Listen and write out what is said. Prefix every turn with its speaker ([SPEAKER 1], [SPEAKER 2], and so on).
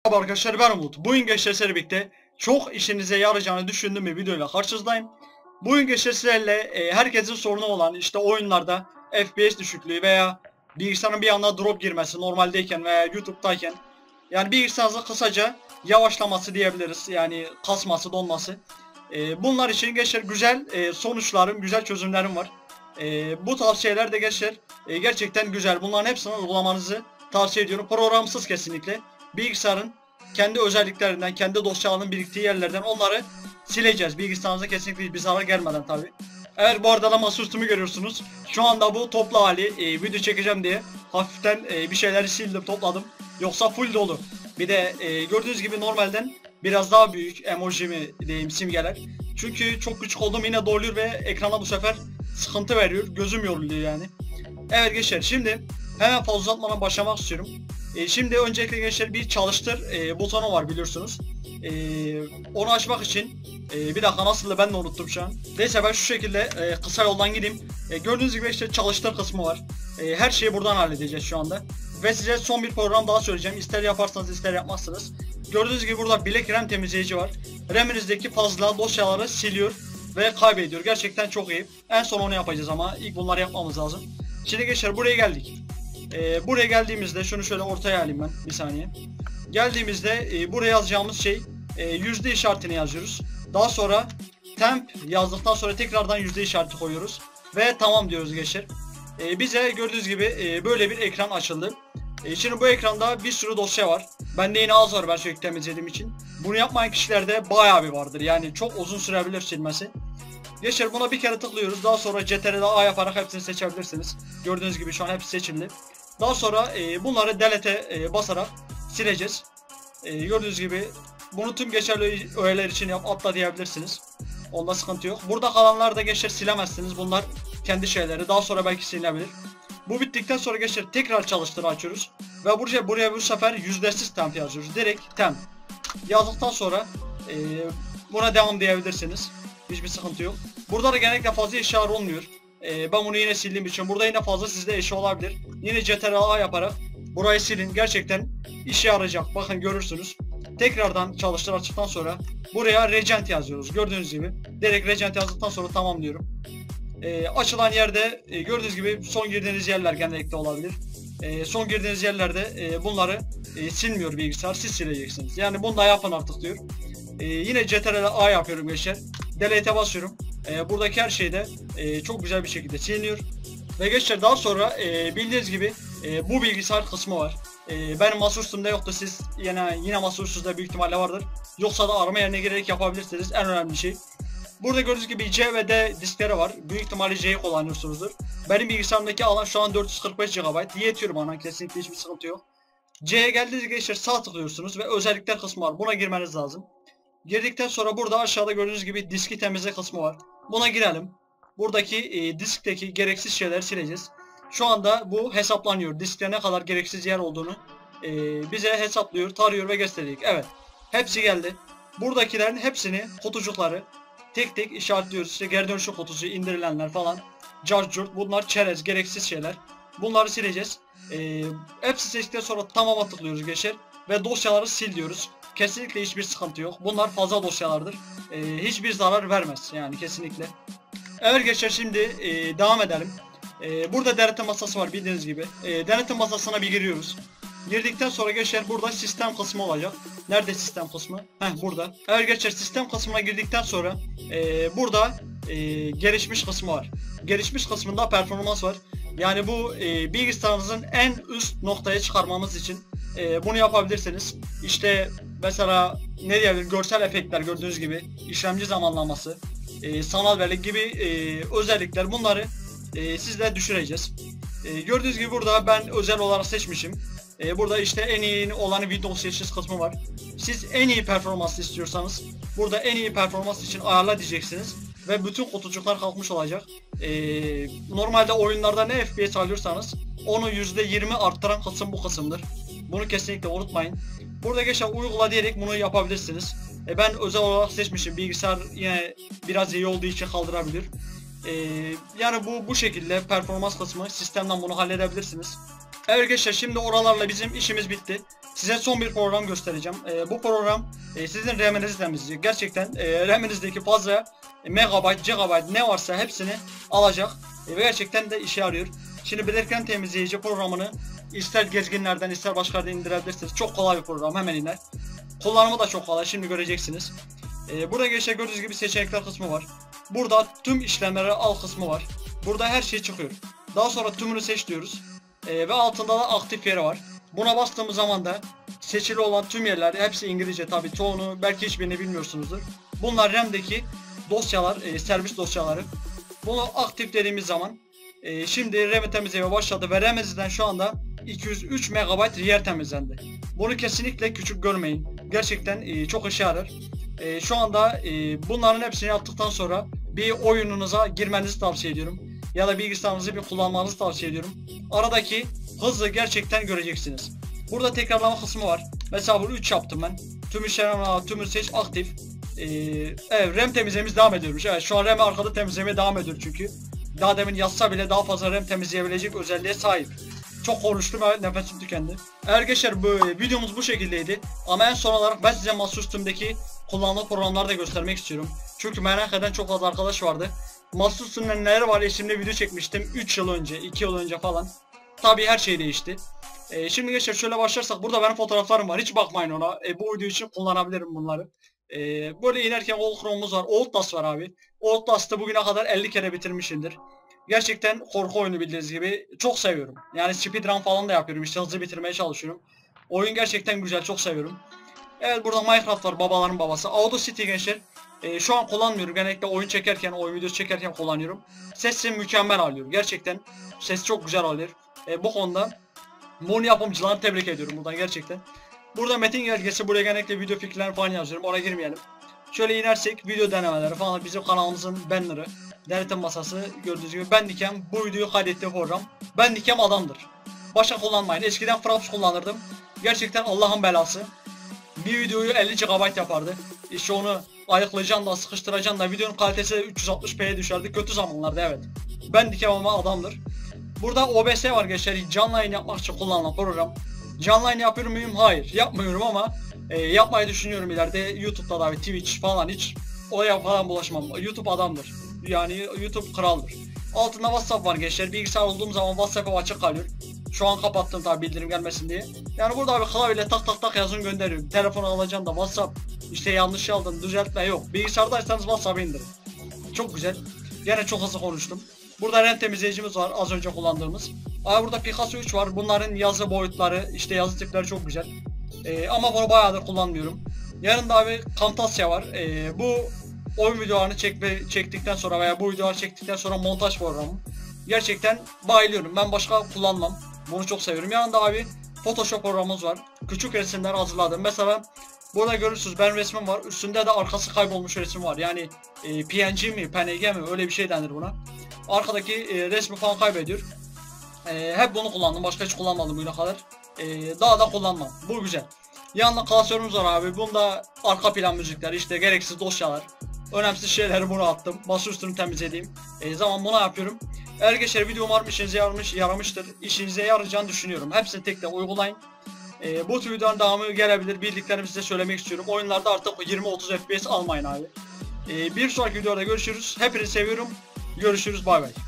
[SPEAKER 1] Merhaba arkadaşlar, ben Umut. Bugün gençlerle birlikte çok işinize yarayacağını düşündüğüm bir videoyla karşınızdayım. Bugün gençlerle herkesin sorunu olan işte oyunlarda FPS düşüklüğü veya bilgisayarın bir anda drop girmesi normaldeyken veya YouTube'dayken, yani bilgisayarınızın kısaca yavaşlaması diyebiliriz, yani kasması, donması. Bunlar için gençler güzel sonuçlarım, güzel çözümlerim var. Bu tavsiyeler de gençler gerçekten güzel. Bunların hepsini uygulamanızı tavsiye ediyorum. Programsız kesinlikle. Bilgisayarın kendi özelliklerinden, kendi dosyalarının biriktiği yerlerden onları sileceğiz. Bilgisayarınıza kesinlikle hiçbir zarar gelmeden tabi. Evet, bu arada da masaüstümü görüyorsunuz. Şu anda bu toplu hali, video çekeceğim diye hafiften bir şeyleri sildim, topladım. Yoksa full dolu. Bir de gördüğünüz gibi normalden biraz daha büyük emoji mi diyeyim, simgeler. Çünkü çok küçük olduğum yine doluyor ve ekrana bu sefer sıkıntı veriyor. Gözüm yoruluyor yani. Evet gençler, şimdi hemen fazla uzatmadan başlamak istiyorum. Şimdi öncelikle gençler bir çalıştır butonu var biliyorsunuz. Onu açmak için bir dakika, nasıl da ben de unuttum şu an. Neyse, ben şu şekilde kısa yoldan gideyim. Gördüğünüz gibi işte çalıştır kısmı var. Her şeyi buradan halledeceğiz şu anda. Ve size son bir program daha söyleyeceğim. İster yaparsanız ister yapmazsınız. Gördüğünüz gibi burada bilek RAM temizleyici var. RAM'inizdeki fazla dosyaları siliyor ve kaybediyor. Gerçekten çok iyi. En son onu yapacağız ama ilk bunları yapmamız lazım. Şimdi gençler buraya geldik. Buraya geldiğimizde şunu şöyle ortaya alayım ben bir saniye. Geldiğimizde buraya yazacağımız şey yüzde işaretini yazıyoruz. Daha sonra temp yazdıktan sonra tekrardan yüzde işareti koyuyoruz ve tamam diyoruz gençler. Bize gördüğünüz gibi böyle bir ekran açıldı. Şimdi bu ekranda bir sürü dosya var. Bende yine az var, ben sürekli temizlediğim için. Bunu yapmayan kişilerde bayağı bir vardır. Yani çok uzun sürebilir silmesi. Gençler buna bir kere tıklıyoruz. Daha sonra CTRL A yaparak hepsini seçebilirsiniz. Gördüğünüz gibi şu an hepsi seçildi. Daha sonra bunları delete'e basarak sileceğiz. Gördüğünüz gibi bunu tüm geçerli öğeler için atla diyebilirsiniz. Onda sıkıntı yok. Burada kalanlar da gençler silemezsiniz. Bunlar kendi şeyleri. Daha sonra belki silinebilir. Bu bittikten sonra gençler tekrar çalıştır açıyoruz. Ve buraya bu sefer yüzdesiz temp yazıyoruz. Direkt temp yazdıktan sonra buna devam diyebilirsiniz. Hiçbir sıkıntı yok. Burada da genellikle fazla eşya olmuyor. Ben bunu yine sildiğim için burada yine fazla sizde eşya olabilir. Yine CTRL A yaparak burayı silin. Gerçekten işe yarayacak. Bakın görürsünüz. Tekrardan çalıştır açtıktan sonra buraya Regent yazıyoruz. Gördüğünüz gibi. Direkt Regent yazdıktan sonra tamam diyorum. Açılan yerde gördüğünüz gibi son girdiğiniz yerler genellikle olabilir. Son girdiğiniz yerlerde bunları silmiyor bilgisayar. Siz sileceksiniz. Yani bunu da yapın artık diyor. Yine CTRL A yapıyorum gençler. Delete'e basıyorum. Buradaki her şey de çok güzel bir şekilde siliniyor. Ve gençler daha sonra bildiğiniz gibi bu bilgisayar kısmı var. Benim masaüstümde yoktu, siz yine masaüstünüzde büyük ihtimalle vardır. Yoksa da arama yerine girerek yapabilirsiniz. En önemli şey. Burada gördüğünüz gibi C ve D diskleri var. Büyük ihtimalle C'yi kullanıyorsunuzdur. Benim bilgisayarımdaki alan şu an 445 GB. Yetiyor bana, kesinlikle hiçbir sıkıntı yok. C'ye geldiğinizde gençler sağ tıklıyorsunuz ve özellikler kısmı var. Buna girmeniz lazım. Girdikten sonra burada aşağıda gördüğünüz gibi diski temizle kısmı var. Buna girelim. Buradaki diskteki gereksiz şeyleri sileceğiz. Şu anda bu hesaplanıyor. Diskte ne kadar gereksiz yer olduğunu bize hesaplıyor, tarıyor ve gösterecek. Evet. Hepsi geldi. Buradakilerin hepsini, kutucukları tek tek işaretliyoruz. İşte geri dönüşüm kutusu, indirilenler falan. Carcurt, bunlar çerez, gereksiz şeyler. Bunları sileceğiz. Hepsi seçtikten sonra tamama tıklıyoruz gençler. Ve dosyaları sil diyoruz. Kesinlikle hiçbir sıkıntı yok. Bunlar fazla dosyalardır. Hiçbir zarar vermez yani, kesinlikle. Evet gençler, şimdi devam edelim. Burada denetim masası var bildiğiniz gibi. Denetim masasına bir giriyoruz. Girdikten sonra gençler burada sistem kısmı olacak. Nerede sistem kısmı? Burada. Evet gençler, sistem kısmına girdikten sonra burada gelişmiş kısmı var. Gelişmiş kısmında performans var. Yani bu bilgisayarınızın en üst noktaya çıkarmamız için bunu yapabilirsiniz. İşte mesela ne diyebilirim, görsel efektler gördüğünüz gibi, işlemci zamanlaması, sanal bellek gibi özellikler, bunları sizle düşüreceğiz. Gördüğünüz gibi burada ben özel olarak seçmişim. Burada işte en iyi olanı Windows seçiniz kısmı var. Siz en iyi performans istiyorsanız burada en iyi performans için ayarla diyeceksiniz. Ve bütün kutucuklar kalkmış olacak. Normalde oyunlarda ne FPS alıyorsanız onu %20 arttıran kısım bu kısımdır. Bunu kesinlikle unutmayın. Burada geçen uygula diyerek bunu yapabilirsiniz. Ben özel olarak seçmişim. Bilgisayar yine biraz iyi olduğu için kaldırabilir. Yani bu şekilde performans kısmı, sistemden bunu halledebilirsiniz. Evet arkadaşlar, şimdi oralarla bizim işimiz bitti. Size son bir program göstereceğim. Bu program sizin RAM'inizi temizleyecek. Gerçekten RAM'inizdeki fazla megabayt, gigabayt ne varsa hepsini alacak. Ve gerçekten de işe yarıyor. Şimdi belirken temizleyici programını ister gezginlerden ister başka yerden indirebilirsiniz. Çok kolay bir program, hemen iner. Kullanımı da çok kolay, şimdi göreceksiniz. Burada arkadaşlar gördüğünüz gibi seçenekler kısmı var. Burada tüm işlemleri al kısmı var. Burada her şey çıkıyor. Daha sonra tümünü seç diyoruz. Ve altında da aktif yeri var. Buna bastığımız zaman da seçili olan tüm yerler, hepsi İngilizce tabi, çoğunu belki hiçbirini bilmiyorsunuzdur. Bunlar RAM'deki dosyalar, servis dosyaları. Bunu aktif dediğimiz zaman şimdi RAM'i temizlemeye başladı ve RAM'inizden şu anda 203 MB yer temizlendi. Bunu kesinlikle küçük görmeyin. Gerçekten çok işe yarar. Şu anda bunların hepsini yaptıktan sonra bir oyununuza girmenizi tavsiye ediyorum. Ya da bilgisayarınızı bir kullanmanızı tavsiye ediyorum. Aradaki hızı gerçekten göreceksiniz. Burada tekrarlama kısmı var. Mesela bunu 3 yaptım ben. Tüm işlemler, tümü seç, aktif. Evet, RAM temizlememiz devam ediyormuş. Evet, şu an RAM'i arkada temizlemeye devam ediyor çünkü. Daha demin yazsa bile daha fazla RAM temizleyebilecek özelliğe sahip. Çok konuştum, evet, nefesim tükendi. Arkadaşlar, bu videomuz bu şekildeydi. Ama en son olarak ben size masaüstümdeki kullanılan programları da göstermek istiyorum. Çünkü merak eden çok fazla arkadaş vardı. Masaüstünde neler var, eşimle video çekmiştim 3 yıl önce, 2 yıl önce falan. Tabii her şey değişti. Şimdi gençler şöyle başlarsak, burada benim fotoğraflarım var, hiç bakmayın ona. Bu video için kullanabilirim bunları. Böyle inerken Google Chrome'umuz var, Outlast var abi. Outlast'ı bugüne kadar 50 kere bitirmişimdir. Gerçekten korku oyunu, bildiğiniz gibi çok seviyorum. Yani speedrun falan da yapıyorum, işte hızlı bitirmeye çalışıyorum. Oyun gerçekten güzel, çok seviyorum. Evet, burada Minecraft var, babaların babası. Audacity gençler. Şu an kullanmıyorum. Genellikle oyun çekerken, oyun videosu çekerken kullanıyorum. Sesi mükemmel alıyor. Gerçekten ses çok güzel alıyor. Bu konuda bunu yapımcılarını tebrik ediyorum buradan gerçekten. Burada metin belgesi, buraya genellikle video fikirlerini falan yazıyorum. Oraya girmeyelim. Şöyle inersek video denemeleri falan, bizim kanalımızın banner'ı, denetim masası, gördüğünüz gibi Bandicam, bu videoyu kaydettiği program. Bandicam adamdır. Başka kullanmayın. Eskiden Fraps kullanırdım. Gerçekten Allah'ın belası. Bir videoyu 50 GB yapardı. İşte onu ayıklayacaksın da sıkıştıracaksın da videonun kalitesi 360p'ye düşerdi. Kötü zamanlarda, evet. Bandicam ama adamdır. Burada OBS var gençler. Canlı yayın yapmak için kullanılan program. Canlı yayın yapıyor muyum? Hayır. Yapmıyorum ama yapmayı düşünüyorum ileride. YouTube'da da, Twitch falan, hiç oraya falan bulaşmam. YouTube adamdır. Yani YouTube kraldır. Altında WhatsApp var gençler. Bilgisayar olduğum zaman WhatsApp'ı açık kalıyor. Şu an kapattım tabi, bildirim gelmesin diye. Yani burada bir klavyeyle tak tak tak yazın gönderiyorum. Telefonu alacaksın da WhatsApp, işte yanlış aldın, düzeltme yok. Bilgisayardaysanız WhatsApp'ı indirin. Çok güzel. Gene çok hızlı konuştum. Burada RAM temizleyicimiz var, az önce kullandığımız. Burada Picasso 3 var. Bunların yazı boyutları, işte yazı tipleri çok güzel. Ama bunu bayağıdır kullanmıyorum. Yanında abi Camtasia var. Bu oyun videolarını çektikten sonra veya bu videoları çektikten sonra montaj programı. Gerçekten bayılıyorum. Ben başka kullanmam. Bunu çok seviyorum. Yanında abi Photoshop programımız var. Küçük resimler hazırladım. Mesela burada görürsünüz, ben resmim var. Üstünde de arkası kaybolmuş resim var. Yani PNG mi, PNG mi, öyle bir şey denir buna. Arkadaki resmi falan kaybediyor. Hep bunu kullandım. Başka hiç kullanmadım bugüne kadar. Daha da kullanmam. Bu güzel. Yanında klasörümüz var abi. Bunda arka plan müzikler, işte gereksiz dosyalar, önemsiz şeyleri bunu attım. Masaüstünü temizlediğim zaman bunu yapıyorum. Arkadaşlar, video umarım işinize yaramıştır. İşinize yarayacağını düşünüyorum. Hepsini tek tek uygulayın. Bu tür videoların devamı gelebilir. Bildiklerimi size söylemek istiyorum. Oyunlarda artık 20-30 FPS almayın abi. Bir sonraki videoda görüşürüz. Hepinizi seviyorum. Görüşürüz. Bay bay.